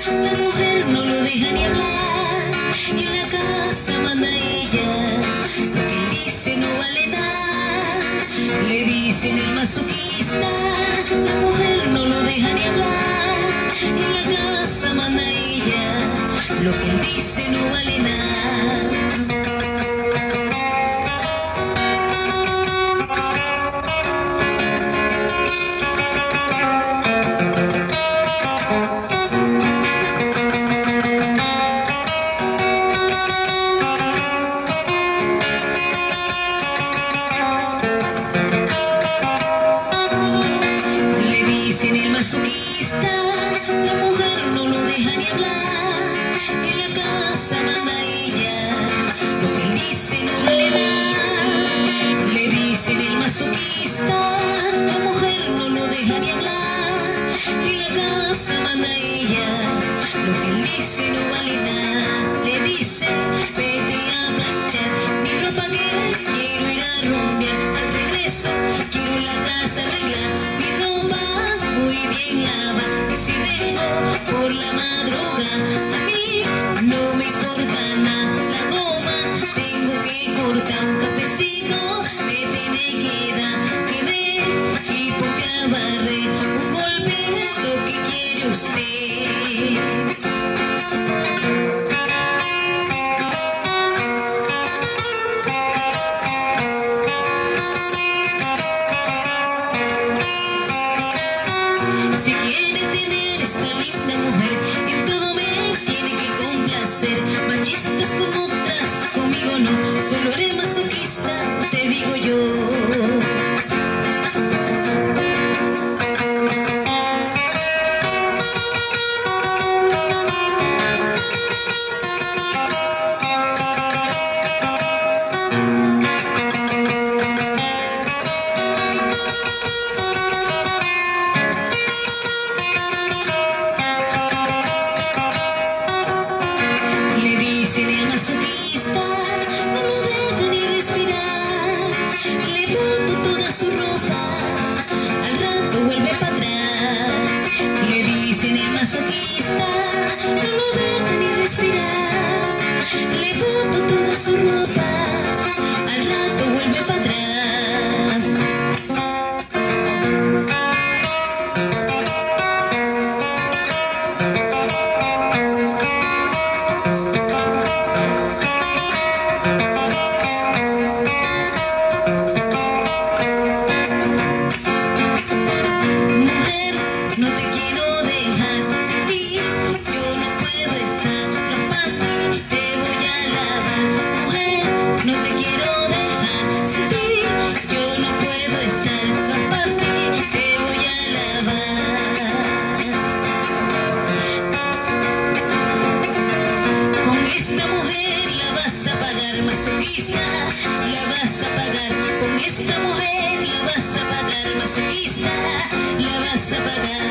La mujer no lo deja ni hablar, y en la casa manda ella. Lo que él dice no vale nada, le dicen el masoquista. La mujer no lo deja ni hablar, y en la casa manda ella. Lo que él dice no vale nada. En el masoquista, la mujer no lo deja ni hablar, en la casa manda ella. Lo que él dice no vale nada, le dicen el masoquista. La mujer no lo deja ni hablar, en la casa manda ella. Lo que él dice no vale nada, le dice: vete a planchar mi ropa que quiero ir a rumbear. Al regreso quiero en la casa arreglar mi ropa muy bien lava, y si vengo por la madrugada, a mí no me importa nada. La goma tengo que cortar, un cafecito me tiene que dar, que ve y ponte a barrer, un golpe es lo que quiere usted. Si quiere tener esta linda mujer, en todo me tiene que complacer. Machistas como otras, conmigo no, solo eres masoquista, te digo yo. Le dicen el masoquista, no lo deja ni respirar, le boto toda su ropa, al rato vuelve para atrás. Le dicen el masoquista, no lo deja ni respirar, le boto toda su ropa, al rato vuelve para atrás. No te quiero dejar, sin ti yo no puedo estar, los panties te voy a lavar. Mujer, no te quiero dejar, sin ti yo no puedo estar, los panties te voy a lavar. Con esta mujer la vas a pagar, masoquista, la vas a pagar. Con esta mujer la vas a pagar, masoquista, la vas a pagar.